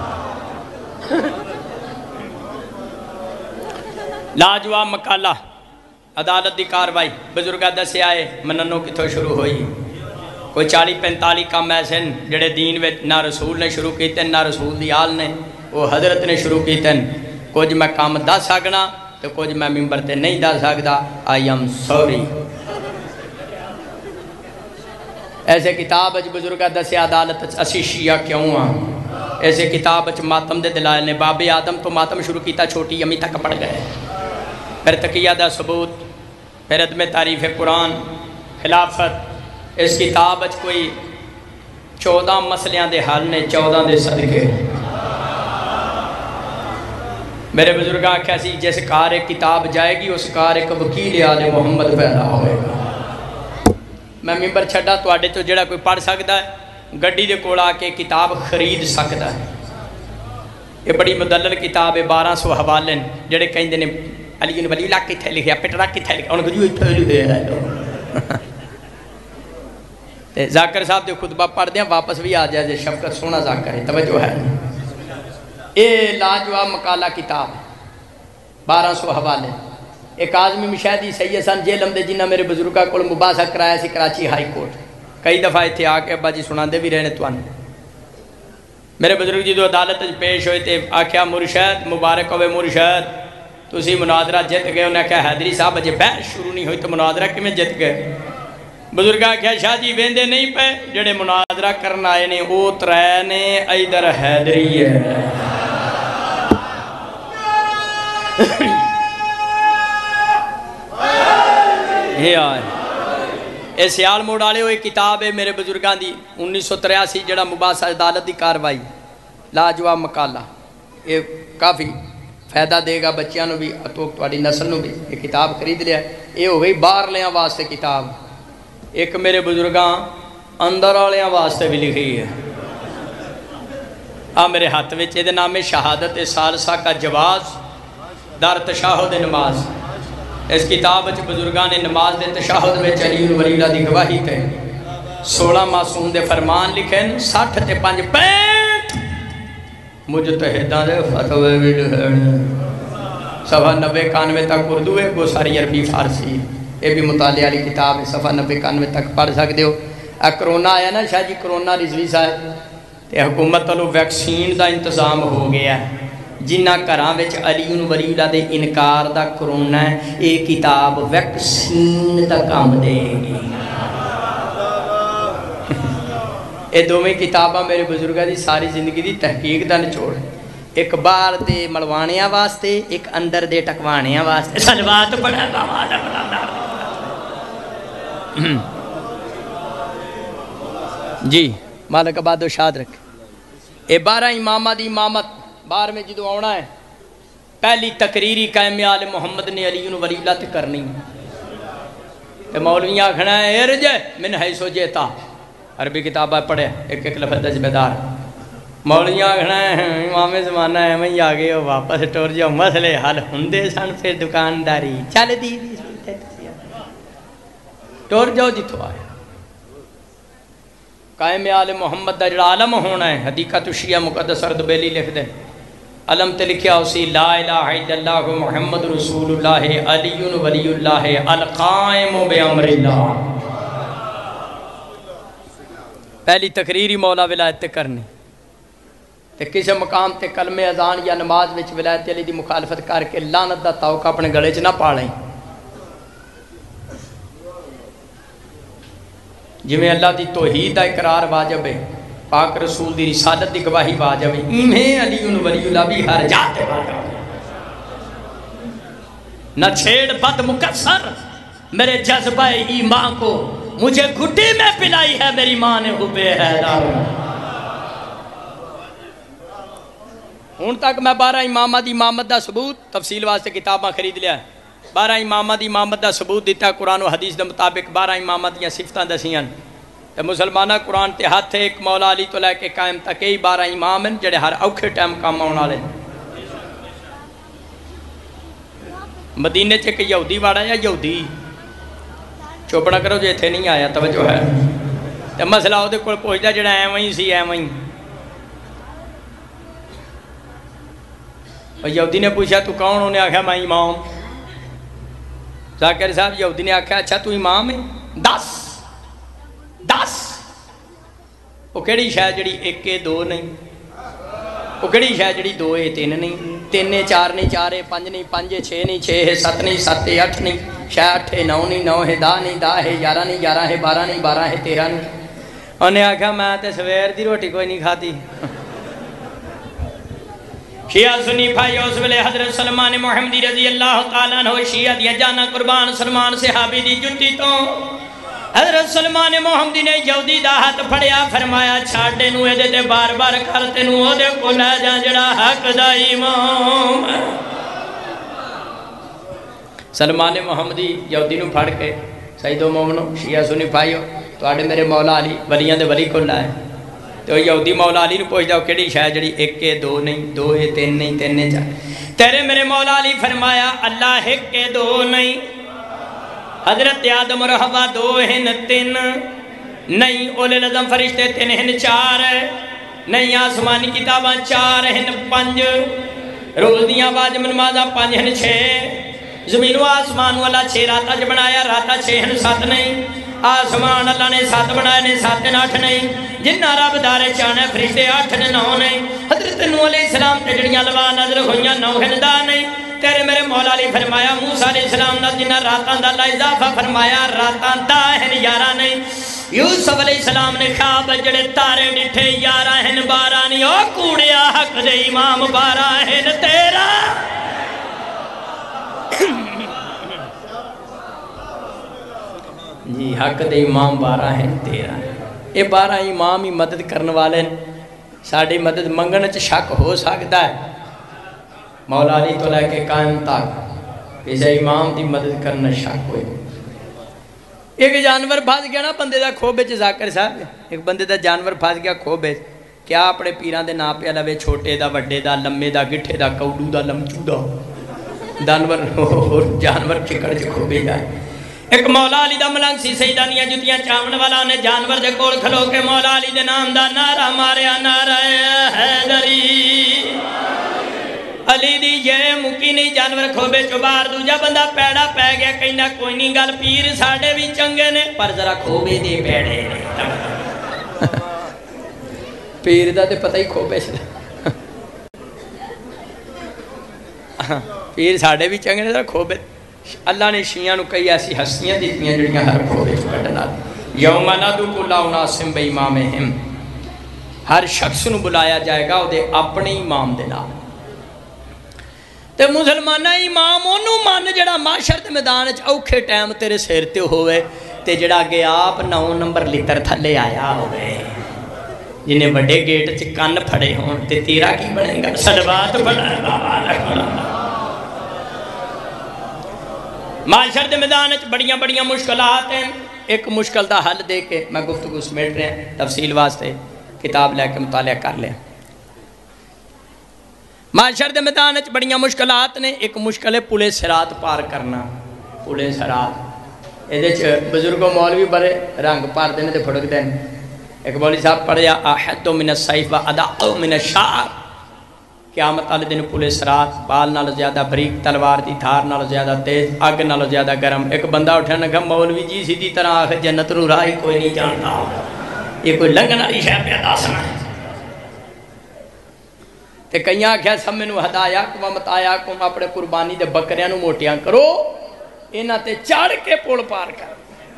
A: لاجواب مقالہ عدالت دی کاروائی بزرگہ دسے آئے مننوں کی تو شروع ہوئی۔ کوئی چالی پینتالی کام ایسے جڑے دین وچ نہ رسول نے شروع کیتے نہ رسول دی آل نے، وہ حضرت نے شروع کیتے۔ کچھ میں کام دا سکنا تو کچھ میں ممبر تے نہیں دا سکتا، آئی ایم سوری۔ ایسے کتاب اچ بزرگہ دسے عدالت اسی شیعہ کیوں ہاں، ایسے کتاب اچ ماتم دے دلائل نے باب آدم تو ماتم شروع کیتا، چھوٹی امی تک پڑھ گئے، پھر تقیہ دا ثبوت، پھر عدم تعریف قرآن، خلافت۔ اس کتاب اچ کوئی چودہ مسئلیاں دے حل نے، چودہ دے صدقے۔ میرے بزرگاں کیسی جیسے کار ایک کتاب جائے گی، اس کار ایک وکیل آل محمد پیدا ہوئے گا۔ میں ممبر چھڑا تو آڑے تو جڑا کوئی پڑھ سکتا ہے، گڑی دے کوڑا کے کتاب خرید سکتا ہے۔ یہ بڑی مدلل کتاب ہے، بارہ سو حوالے جڑے کہیں دینے علی ولی اللہ کتھے لکھے، پٹرا کتھے لکھے، انہوں کو جو اتھے لکھے ہے۔ ذاکر صاحب دے خطبہ پڑھ دیا، واپس بھی آ جائے، شفقت سونا ذاکر ہے، توجہ ہے۔ اے لاجواب مقالہ کتاب بارہ سو حوالے۔ ایک آزمی مشاہدی سید سن جیلم دے جنہ میرے بزرگاں کو مباحثہ کرایا سی کراچی ہائی کورٹ، کئی دفعہ اتھے آ کے ابا جی سنان دے بھی رہنے توان۔ میرے بزرگ جی دو عدالت پیش ہوئے تھے، آکھیا مرشد مبارک ہوئے مرشد تُسی مناظرہ جت گئے، انہیں کہا حیدری صاحب اجے بحث شروع نہیں ہوئی تو مناظرہ کی میں جت گئے؟ بزرگاں کہا شاہ جی ویندے نہیں پہ، جڑے مناظرہ کرنا آئے نے او ترے نے، ایدر حیدری ہے۔ یہ آئے اے سیال موڑ آلے ہوئے کتاب ہے میرے بزرگاں دی انیس سو تریاسی جڑا مباحثہ عدالت دی کاروائی، لاجواب مقالہ، یہ کافی فائدہ دے گا بچیاں نو بھی، اتوک توڑی نسل نو بھی۔ یہ کتاب خرید لیا، یہ ہو گئی باہر لیاں واسطے کتاب۔ ایک میرے بزرگاں اندر آلیاں واسطے بھی لکھی ہے، آ میرے ہاتھ میں چیدے نام ہے شہادت سالسہ کا جواز دار تشاہد نماز۔ اس کتاب اچھ بزرگان نماز دے تشاہد میں چلی ولی اللہ دی گواہی تے سولہ معصوم دے فرمان لکھیں، ساٹھ تے پانچ پینٹ مجتہدان دے فتوے بھی لکھیں، صفحہ نبے کانوے تک اردو ہے، گو ساری عربی فارسی، یہ بھی مطالعہ علی کتاب ہے، صفحہ نبے کانوے تک پڑھ سکتے ہو۔ کرونا آیا نا شاہ جی، کرونا رضوی صاحب تے حکومت والوں ویکسین دا انتظام ہو گیا ہے، جنہ کراں وچ علی ولی اللہ دے انکار دا کرونا ہے، یہ کتاب ویکسین دا کام دے گی۔ یہ دوویں کتاباں میرے بزرگاں دی ساری زندگی دی تحقیق دا نچوڑ ہے، ایک باہر دے ملوانیاں واسطے، ایک اندر دے ٹکوانیاں واسطے۔ صلوات پڑھا داماد اپنا جی مالک آباد و شاد رکھ۔ اے بارہ امامہ دی امامت بار میں جدو آنا ہے، پہلی تقریری قائم آل محمد نے علی ولی اللہ تے کرنی، تے مولویاں آکھنا ہے ارج من حیث جیتا، عربی کتابہ پڑھے ایک ایک لفظ دجبدار، مولویاں آکھنا ہے امام زمانہ ہے میں آگے ہو واپس ٹور جاؤ، مسئلے حل ہندے سن پھر دکانداری چل دی دی ٹور جاؤ جتو آئے۔ قائم آل محمد دا جڑا عالم ہونا ہے، حدیقہ تو شیعہ مقدس اردبیلی لکھ دے، علم تے لکھیا اسی لا الہ الا اللہ محمد رسول اللہ علی ولی اللہ القائم بامر اللہ. پہلی تقریر ہی مولا ولایت تے کرنی تے کسی مقام تے کلمہ اذان یا نماز وچ ولایت علی دی مخالفت کر کے لعنت دا توقع اپنے گلے چ نہ پا لیں. جویں اللہ دی توحید دا اقرار واجب ہے، پاک رسول دی رسالت دی گواہی واجب ہے، ایویں علی ولی اللہ بھی ہر جاتے واجب ہے. نہ چھیڑ بد مکسر میرے جذبہ ایمان کو، مجھے گھٹی میں پلائی ہے میری ماں نے حب حیدر. ہون تک میں بارہ امامہ دی امامت دا ثبوت تفصیل واسطے کتاباں خرید لیا ہے. بارہ امامہ دی امامت دا ثبوت دیتا ہے قرآن و حدیث دے مطابق. بارہ امامت یا صفتاں دسیاں تے مسلمانہ قرآن تے ہاتھ ایک مولا علی تو لے کے قائم تک ہی بارہ امام ہیں جڑے ہر اوکھے ٹائم کام آنے والے. مدینے چ ایک یہودی واڑا یا یہودی چپ نہ کرو جو اتنے نہیں آیا، توجہ ہے. تے مسئلہ وہ کول پوچھدا جڑا ایویں سی ایویں. اور یہودی نے پوچھا تو کون؟ انہیں آکھا میں امام. ذاکر صاحب یہودی نے آکھا اچھا تو امام ہے؟ دس دس وہ کیڑی شاید جڑی ایک دو نہیں، وہ کیڑی شاید جڑی دو ہے تین نہیں، تین چار نہیں، چار ہے پانچ نہیں، پانچ ہے چھ نہیں، چھ ہے سات نہیں، سات ہے اٹھ نہیں، شاید اٹھ ہے نو نہیں، نو ہے دا نہیں، دا ہے گیارہ نہیں، گیارہ ہے بارہ نہیں، بارہ ہے تیرہ نہیں. انہیں آکھا میں تے سویر دی روٹی کوئی نہیں کھاتی. شیعہ سنی بھائی اس ویلے حضرت سلمان محمدی رضی اللہ تعالیٰ عنہ شیعہ دیا جانا قربان سلمان صحابی دی جٹی تو حضرت سلمان محمدی نے یہودی دا ہاتھ پھڑیا فرمایا چھاڑے نو ایدے دے بار بار کرتے نو او دے کو لے جا جڑا حق دا امام. سلمان محمدی یہودی نو پھڑ کے سیدو مومنو شیعہ سنی بھائیو تو آڑے میرے مولا علی ولیاں دے ولی کو لائے. تو یہودی مولا علی نو پوچھ داؤ کیڑی شاید جڑی ایک کے دو نہیں، دو ہے تین نہیں، تین نے چار. تیرے میرے مولا علی فرمایا اللہ ایک کے دو نہیں، حضرت آدم اور حوا دو ہیں تین نہیں، اولے العزم فرشتے تین ہیں چار نہیں، آسمانی کتاباں چار ہیں پنج، روز دیاں واجب نمازاں پنج ہیں چھ، زمین و آسمان والا چھ راتہ جو بنایا راتہ چھ ہیں سات نہیں، آسمان اللہ نے سات بنائے نے سات نے آٹھ نہیں، جنہ رب دارے چانے فرشتے آٹھ نے نو نہیں، حضرت نوح علیہ السلام تے جڑیاں لوا نظر ہویاں نو ہیں دا نہیں. تیرے میرے مولا علی فرمایا موسیٰ علیہ السلام دا جنہ راتاں دا اللہ اضافہ فرمایا راتاں دا ہیں یارہ نہیں. یوسف علیہ السلام نے خواب جڑے تارے ڈٹھے یارہ ہیں بارہ نہیں، او کوڑیا حق دے امام بارہ ہیں تیرہ. جی حق دے امام بارہ ہیں تیرہ. یہ بارہ امام ہی مدد کرنے والے ساڑھی مدد منگن چ شک ہو سکتا ہے. مولا علی تو لے کے قائم تک کسی امام دی مدد کرنا شک ہوئے. ایک جانور پھاس گیا نا بندے دا کھوبے چ ذاکر صاحب، ایک بندے دا جانور پھاس گیا کھوبے. کیا اپنے پیران دے نا پہ لوے چھوٹے دا وڈے دا لمے دا گٹھے دا کوڈو دا لمچو دا دانور جانور چکڑ چ کھوبے جائے. ایک مولا علی دا ملنگ سی سیدانیاں جتیاں چاون والا نے جانور دے کول کھلو کے مولا علی دے نام دا نعرہ ماریا نعرہ حیدری. علی دی یہ مکی نہیں جانور کھوبے چبار دوجہ بندہ پیڑا پہ گیا کہنا کوئی نہیں گل پیر ساڑے بھی چنگے نے پر ذرا کھوبے دے پیڑے نے. پیر دا تے پتہ ہی کھوبے سے پیر ساڑے بھی چنگے نے ذرا کھوبے. اللہ نے شیعہ نو کئی ایسی ہستیاں دیتیاں جڑیاں ہر کھوبے چکٹنا دی. یوم ندعو کل اناس بامامہم، ہر شخص نو بلایا جائے گا او دے اپنے امام دے نام. تے مسلمانہ امام انہوں مان جڑا معاشر تے میدان اچ اوکھے ٹائم تیرے سیر تے ہوئے تے جڑا گیا آپ نو نمبر لیتر تھلے آیا ہوئے، جنہیں بڑے گیٹ چ کان پھڑے ہون تے تیرا کی بنے گا صلوات پڑھا. معاشر دے میدان اچ بڑیاں بڑیاں مشکلات ہیں. ایک مشکل دا حل دے کے میں گفتگو سمیٹ رہے ہیں تفصیل واسطے کتاب لے کے مطالعہ کر لیں. معاشر دے میدان اچ بڑیاں مشکلات نے. ایک مشکل ہے پلے سرات پار کرنا. پلے سرات یہ بزرگوں مولوی بڑے رنگ پار دینے تے پھڑک دین. ایک مولوی صاحب پڑھیا احد من السیف و اداء من الشعر قیامت والے دن پولیس رات بال نال زیادہ بریک تلوار دی دھار نال زیادہ تیز اگ نال زیادہ گرم. ایک بندہ اٹھا نہ کہا مولوی جی سیدھی طرح آخر جنت رو راہ کوئی نہیں جانتا, یہ کوئی لنگن والی شے پہ دسنا ہے. تے کئی آخیا سب مینوں ہدایا کم متایا کم اپنے قربانی دے بکریاں نو موٹیاں کرو, انہاں تے چڑھ کے پل پار کر.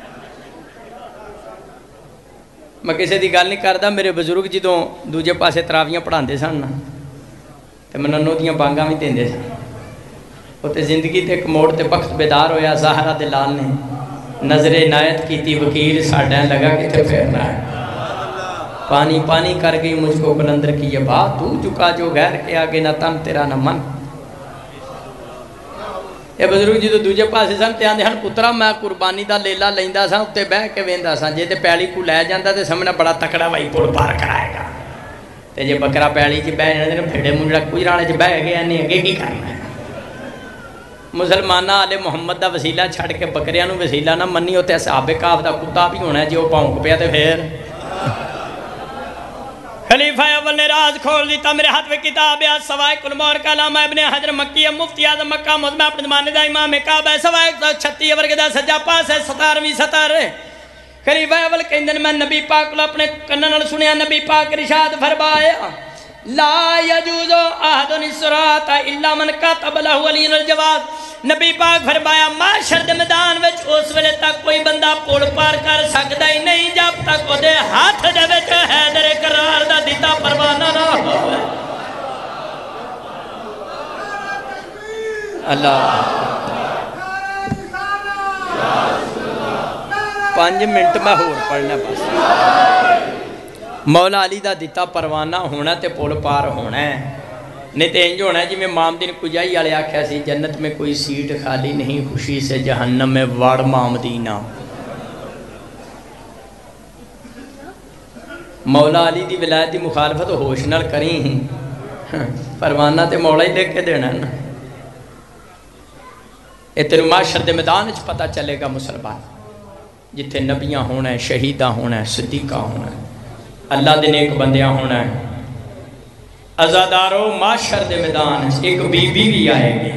A: میں کسی دی گل نہیں کردا, میرے بزرگ جدوں دوجے پاسے تراویاں پڑھاندے سن نا تے مننو دیاں بانگاں بھی دیندے سن. وہ تے زندگی تے ایک موڑ تے بخت بیدار ہویا. زہرا دے لال نے نظر عنایت کیتی, وکیل ساڈا لگا کتے پھیرنا ہے. پانی پانی کر گئی مجھ کو قلندر کی یہ بات, تو چکا جو غیر کے آگے نہ تن تیرا نہ من. یہ بزرگ جی تو دوجے پاسے سن تے آندے ہن پترا میں قربانی دا لیلا لیندا سا اتے بہ کے ویندا سا, جے تے پیلی کو لے جاندا تے سامنے بڑا تکڑا وائی پل پار کرائے گا. تے جے بکرا پیلی چ بہ جاندے نے پھڑے منڈا کوئی رانے چ بہ گیا نے اگے کی کرنا ہے. مسلمانہ آل محمد دا وسیلہ چھڑ کے بکریاں نو وسیلہ نہ منی, اوتے صحابہ کاف دا کتا بھی ہونا ہے جے او پونک پیا تے پھر. خلیفہ اول نے راز کھول دیتا, میرے ہاتھ میں کتاب ہے سوائے کلمور کا علامہ ابن حجر مکی مفتی اعظم مکہ مزمع اپنے زمانے دا امام کعبہ ہے, سوائے چھتی ورگے دا سجا پاس ہے ستارویں ستر. خلیفہ اول کہندن میں نبی پاک کو اپنے کنن سنیا, نبی پاک ارشاد فرمایا لا یجوز احد الصراط الا من كتب له علی الجواز. نبی پاک فرمایا معاشر دے میدان وچ اس ویلے تک کوئی بندہ پل پار کر سکدا ہی نہیں جب تک اودے ہاتھ دے وچ حیدر کرار دا دتا پروانہ نہ ہوے. اللہ پانچ منٹ میں ہور پڑھنا بس. مولا علی دا دتا پروانہ ہونا تے پل پار ہونا ہے, نہیں تے انج ہونا ہے جی میں مامدین کجائی والے آکھیا سی جنت میں کوئی سیٹ خالی نہیں, خوشی سے جہنم میں وڑ مامدینہ. مولا علی دی ولایت دی مخالفت ہوش نال کریں پروانہ تے مولا ہی دیکھ کے دینا ہے نا. اے تیرے معاشر دے میدان وچ پتہ چلے گا مسلمان, جتھے نبیاں ہونا ہے, شہیداں ہونا ہے, صدیقہ ہونا ہے, اللہ دے نیک بندیاں ہونا ہے. ازادارو معاشر دے میدان ایک بی بی بھی آئے گی.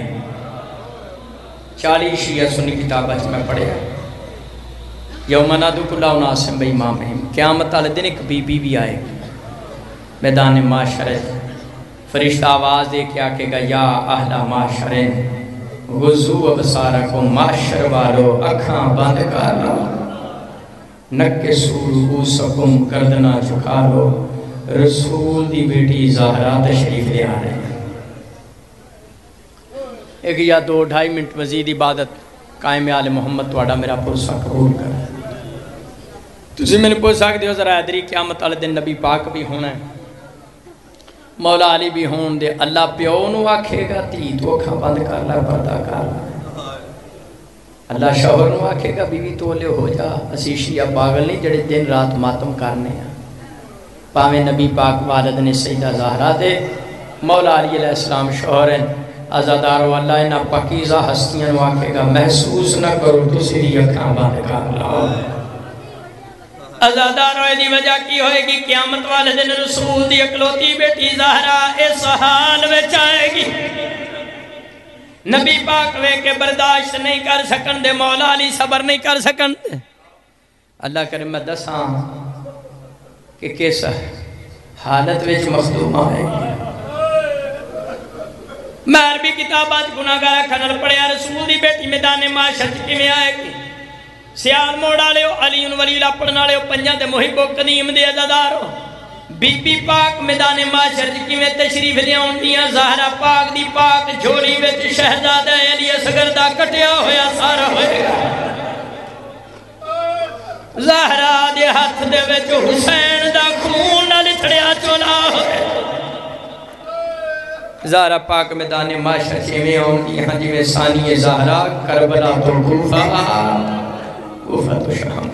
A: چالی شیعہ سنی کتاب اچھ میں پڑھے یوم نادو کل اناس بامامہم, قیامت والے دن ایک بی بی بھی آئے گی میدان معاشر. فرشتہ آواز دے کے آکے گا یا اہل معاشر غضو ابصارکم, معاشر والو اکھاں بند کر لو, نکسو رؤوسکم گردنا جھکا لو, رسول دی بیٹی زہرا تشریف لے آ رہے ہیں. ایک یا دو ڈھائی منٹ مزید عبادت قائم آل محمد توڑا میرا پرسہ قبول کر. تسی میں نے پوچھ سکتے ہو ذرا ادری قیامت والے دن نبی پاک بھی ہونا ہے, مولا علی بھی ہون دے. اللہ پیو نو آکھے گا تی تو کھا بند کر لا پردہ کر لا. اللہ شوہر نو آکھے گا بیوی تو لے ہو جا. اسی شیعہ پاگل نہیں جڑے دن رات ماتم کرنے ہیں. پاویں نبی پاک والد نے سیدہ زہرا دے مولا علی علیہ السلام شوہرن ازادارو اللہ انہا پاکیزہ ہستیاں نو آکھے گا محسوس نہ کرو تو سری اکھاں بند کر لاؤ. ازادارو دی وجہ کی ہوئے گی قیامت والے دن رسول دی اکلوتی بیٹی زہرا اس حال میں چاہے گی. نبی پاک وے کے برداشت نہیں کر سکن دے, مولا علی صبر نہیں کر سکن دے. اللہ کرے میں دساں کہ کیسا حالت ویچ مخدوم آئے گی. میں عربی کتابات گناہگارہ کھنر پڑھیا رسول دی بیٹی میدان معاشر کی میں آئے گی. سیال موڑا لے ہو علی ولی اللہ پڑھنا لے ہو پنجان دے محب و قدیم دے عزادار ہو. بی بی پاک میدان معاشر کی میں تشریف لیا انڈیاں زہرہ پاک دی پاک جھولی ویچ شہزادہ علی اصغردہ کٹیا ہویا سارا ہوئے گا. زہرہ دے ہاتھ دے ویچ حسین دا خون نہ لٹھڑیا چولا ہوئے. زہرہ پاک میدان معاشر کی میں انڈیاں جی میں ثانی زہرہ کربلا تو کوفہ کوفہ تو شام.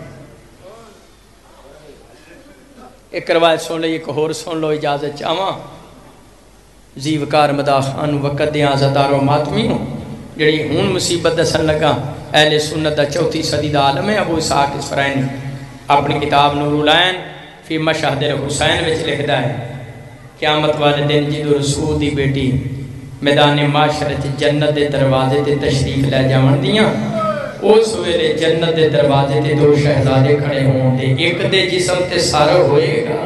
A: ایک روایت سن لے ایک اور سن لو اجازت چاہاں. زیوکار مدا خان وقت دیاں زدارو ماتمی ہوں جڑی ہون مصیبت دسن لگا اہل سنت دا چوتھی صدی دا عالم ہے. ابو اسحاق اسفرائنی اپنی کتاب نور العین فی مشاہد حسین وچ لکھدا ہے قیامت والے دن جدو رسول دی بیٹی میدان معاشرت جنت دے دروازے تے تشریف لے جاون دیاں اس ویلے جنت دے دروازے تے دو شہزادے کھڑے ہوں دے ایک دے جسم تے سارا ہوئے گا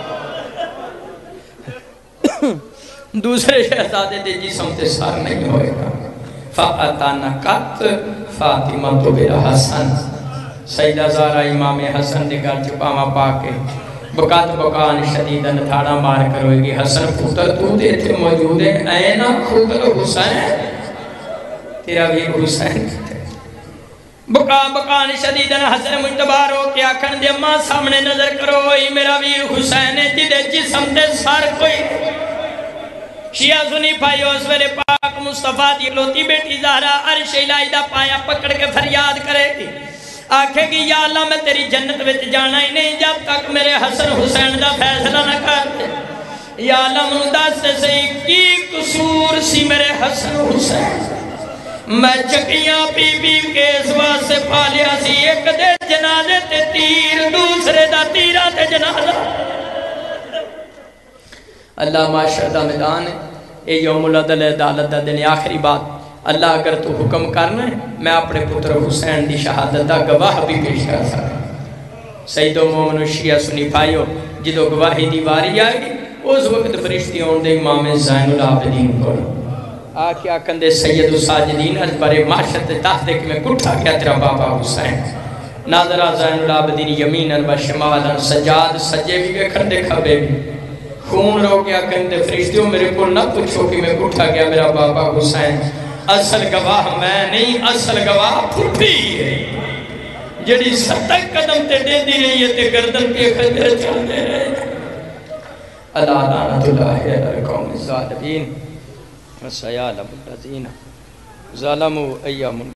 A: دوسرے شہزادے دے جسم تے سار نہیں ہوئے گا فَأَتَنَقَتْ فَاطِمَةُ بِالْحَسَنِ سیدہ زہرا امام حسن دے گھر چپاما پاکے بکات بکان شدیدن تھاڑا مار کر ہوئے گی حسن پتر تو دے تھے موجود ہے اینا خودر حسین تیرا بھی حسین بکا بکان شدیدن حسن مجتبار ہو کیا کھن دے ماں سامنے نظر کرو ہی میرا ویر حسین ہے جدے جسم دے سار کوئی شیعہ سنی پائیو اس ویلے پاک مصطفیٰ دی لوتی بیٹی زہرا عرش الہی دا پایا پکڑ کے فریاد کرے گی آکھے گی یا اللہ میں تیری جنت وچ جانا ہی نہیں جب تک میرے حسن حسین دا فیصلہ نہ کر دے یا اللہ منودہ سے صحیح کی قصور سی میرے حسن حسین میں چکیاں پی پی کے اس واسے پالیا سی ایک دے جنازے تے تیر دوسرے دا تیرہ تے جنازہ اللہ معاشر دا میدان ہے اے یوم العدل عدالت دا دن آخری بات اللہ اگر تو حکم کرنا ہے میں اپنے پتر حسین دی شہادت دا گواہ بھی پیش کر سکتا سید و مومن و شیعہ سنی بھائیو جدو گواہی دی واری آئے گی اس وقت فرشتی ہون دے امام زین العابدین کو آکھ آکھن دے سید و ساجدین از برے معاشرت تحت دے کہ میں کٹھا گیا تیرا بابا حسین ناظرہ زین العابدین یمیناً و شمالاً سجاد سجے بھی بکھن دے کھبے بھی خون رو کیا کہندے فرشتیوں میرے کو نہ پوچھو کہ میں اٹھا گیا میرا بابا حسین اصل گواہ میں نہیں اصل گواہ پھٹی ہے جڑی ستر قدم تے دے دی رہی ہے تے گردن کے خجر چل دے رہے اللہ لعنت اللہ علی القوم الظالمین وسیعلم الذین ظلموا ایام